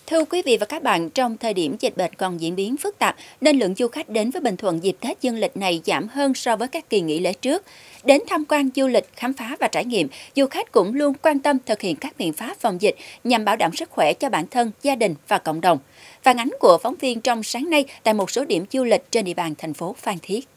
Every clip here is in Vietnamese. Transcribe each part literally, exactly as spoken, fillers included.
Thưa quý vị và các bạn, trong thời điểm dịch bệnh còn diễn biến phức tạp, nên lượng du khách đến với Bình Thuận dịp Tết Dương lịch này giảm hơn so với các kỳ nghỉ lễ trước. Đến tham quan du lịch, khám phá và trải nghiệm, du khách cũng luôn quan tâm thực hiện các biện pháp phòng dịch nhằm bảo đảm sức khỏe cho bản thân, gia đình và cộng đồng. Phản ánh của phóng viên trong sáng nay tại một số điểm du lịch trên địa bàn thành phố Phan Thiết.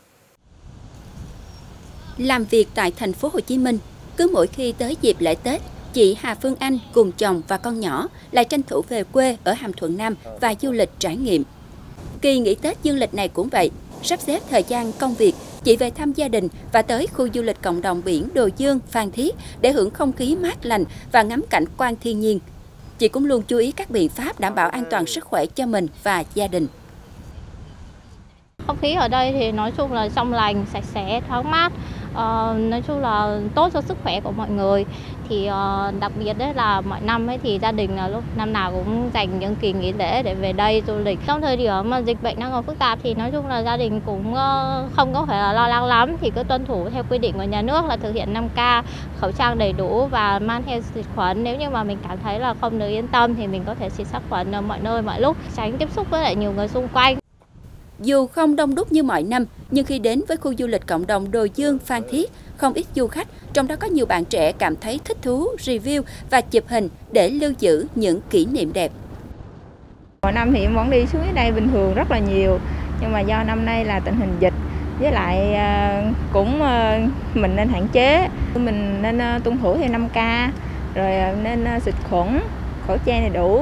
Làm việc tại thành phố Hồ Chí Minh, cứ mỗi khi tới dịp lễ Tết, chị Hà Phương Anh cùng chồng và con nhỏ lại tranh thủ về quê ở Hàm Thuận Nam và du lịch trải nghiệm. Kỳ nghỉ Tết Dương lịch này cũng vậy, sắp xếp thời gian công việc, chị về thăm gia đình và tới khu du lịch cộng đồng biển Đồ Dương, Phan Thiết để hưởng không khí mát lành và ngắm cảnh quan thiên nhiên. Chị cũng luôn chú ý các biện pháp đảm bảo an toàn sức khỏe cho mình và gia đình. Không khí ở đây thì nói chung là trong lành, sạch sẽ, thoáng mát, ờ, nói chung là tốt cho sức khỏe của mọi người. Thì uh, đặc biệt đấy là mọi năm ấy thì gia đình là lúc năm nào cũng dành những kỳ nghỉ lễ để về đây du lịch. Trong thời điểm mà dịch bệnh đang còn phức tạp thì nói chung là gia đình cũng uh, không có phải là lo lắng lắm, thì cứ tuân thủ theo quy định của nhà nước là thực hiện năm K, khẩu trang đầy đủ và mang theo xịt khuẩn. Nếu như mà mình cảm thấy là không được yên tâm thì mình có thể xịt sát khuẩn ở mọi nơi mọi lúc, tránh tiếp xúc với lại nhiều người xung quanh. Dù không đông đúc như mọi năm, nhưng khi đến với khu du lịch cộng đồng Đồ Dương, Phan Thiết, không ít du khách, trong đó có nhiều bạn trẻ cảm thấy thích thú, review và chụp hình để lưu giữ những kỷ niệm đẹp. Mọi năm thì em vẫn đi xuống đây bình thường rất là nhiều, nhưng mà do năm nay là tình hình dịch, với lại cũng mình nên hạn chế, mình nên tuân thủ theo năm K, rồi nên xịt khuẩn, khẩu trang đầy đủ.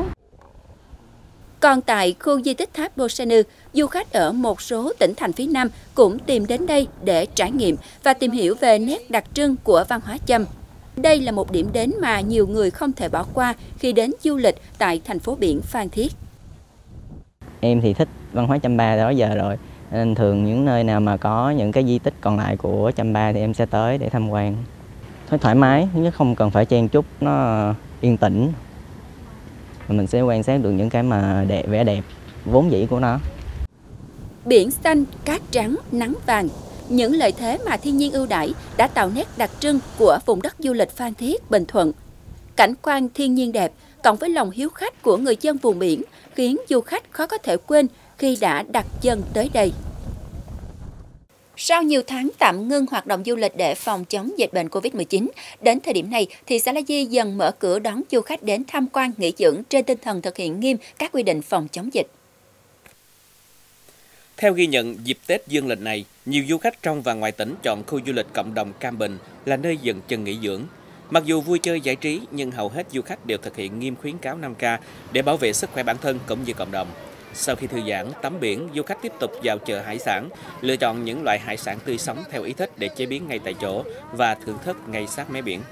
Còn tại khu di tích Tháp Bô Sa Nư, du khách ở một số tỉnh thành phía Nam cũng tìm đến đây để trải nghiệm và tìm hiểu về nét đặc trưng của văn hóa Chăm. Đây là một điểm đến mà nhiều người không thể bỏ qua khi đến du lịch tại thành phố biển Phan Thiết. Em thì thích văn hóa Chăm Ba đó giờ rồi, nên thường những nơi nào mà có những cái di tích còn lại của Chăm Ba thì em sẽ tới để tham quan. Thấy thoải mái, nhưng không cần phải chen chúc, nó yên tĩnh. Mình sẽ quan sát được những cái mà đẹp, vẻ đẹp vốn dĩ của nó. Biển xanh, cát trắng, nắng vàng, những lợi thế mà thiên nhiên ưu đãi đã tạo nét đặc trưng của vùng đất du lịch Phan Thiết, Bình Thuận. Cảnh quan thiên nhiên đẹp cộng với lòng hiếu khách của người dân vùng biển khiến du khách khó có thể quên khi đã đặt chân tới đây. Sau nhiều tháng tạm ngưng hoạt động du lịch để phòng chống dịch bệnh Covid mười chín, đến thời điểm này, thị xã La Di dần mở cửa đón du khách đến tham quan nghỉ dưỡng trên tinh thần thực hiện nghiêm các quy định phòng chống dịch. Theo ghi nhận, dịp Tết Dương lịch này, nhiều du khách trong và ngoài tỉnh chọn khu du lịch cộng đồng Cam Bình là nơi dừng chân nghỉ dưỡng. Mặc dù vui chơi giải trí, nhưng hầu hết du khách đều thực hiện nghiêm khuyến cáo năm K để bảo vệ sức khỏe bản thân cũng như cộng đồng. Sau khi thư giãn, tắm biển, du khách tiếp tục vào chợ hải sản, lựa chọn những loại hải sản tươi sống theo ý thích để chế biến ngay tại chỗ và thưởng thức ngay sát mé biển.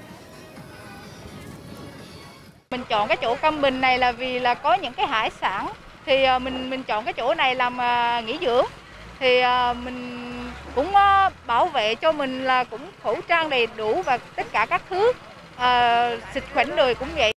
Mình chọn cái chỗ Cam Bình này là vì là có những cái hải sản, thì mình mình chọn cái chỗ này làm nghỉ dưỡng, thì mình cũng bảo vệ cho mình là cũng khẩu trang đầy đủ và tất cả các thứ, à, xịt khuẩn rồi cũng vậy.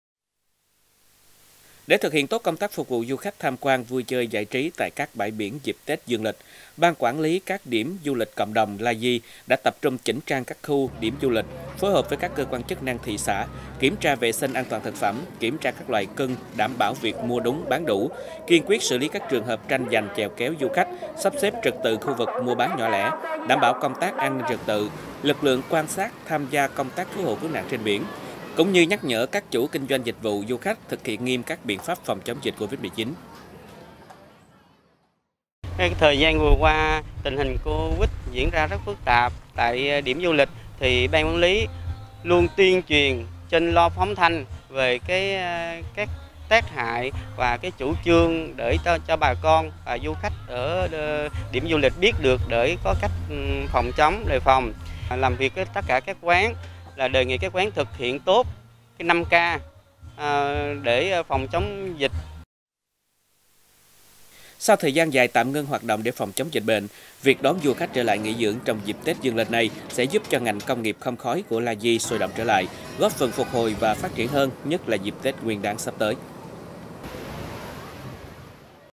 Để thực hiện tốt công tác phục vụ du khách tham quan vui chơi giải trí tại các bãi biển dịp Tết Dương lịch, Ban quản lý các điểm du lịch cộng đồng La Di đã tập trung chỉnh trang các khu điểm du lịch, phối hợp với các cơ quan chức năng thị xã, kiểm tra vệ sinh an toàn thực phẩm, kiểm tra các loại cưng, đảm bảo việc mua đúng bán đủ, kiên quyết xử lý các trường hợp tranh giành chèo kéo du khách, sắp xếp trật tự khu vực mua bán nhỏ lẻ, đảm bảo công tác an ninh trật tự, lực lượng quan sát tham gia công tác cứu hộ cứu nạn trên biển, cũng như nhắc nhở các chủ kinh doanh dịch vụ du khách thực hiện nghiêm các biện pháp phòng chống dịch Covid mười chín. Thời gian vừa qua, tình hình Covid diễn ra rất phức tạp. Tại điểm du lịch thì ban quản lý luôn tuyên truyền trên loa phóng thanh về cái các tác hại và cái chủ trương để cho, cho bà con và du khách ở điểm du lịch biết được để có cách phòng chống đề phòng. Làm việc với tất cả các quán là đề nghị các quán thực hiện tốt cái năm K à, để phòng chống dịch. Sau thời gian dài tạm ngưng hoạt động để phòng chống dịch bệnh, việc đón du khách trở lại nghỉ dưỡng trong dịp Tết Dương lịch này sẽ giúp cho ngành công nghiệp không khói của La Di sôi động trở lại, góp phần phục hồi và phát triển hơn, nhất là dịp Tết Nguyên đán sắp tới.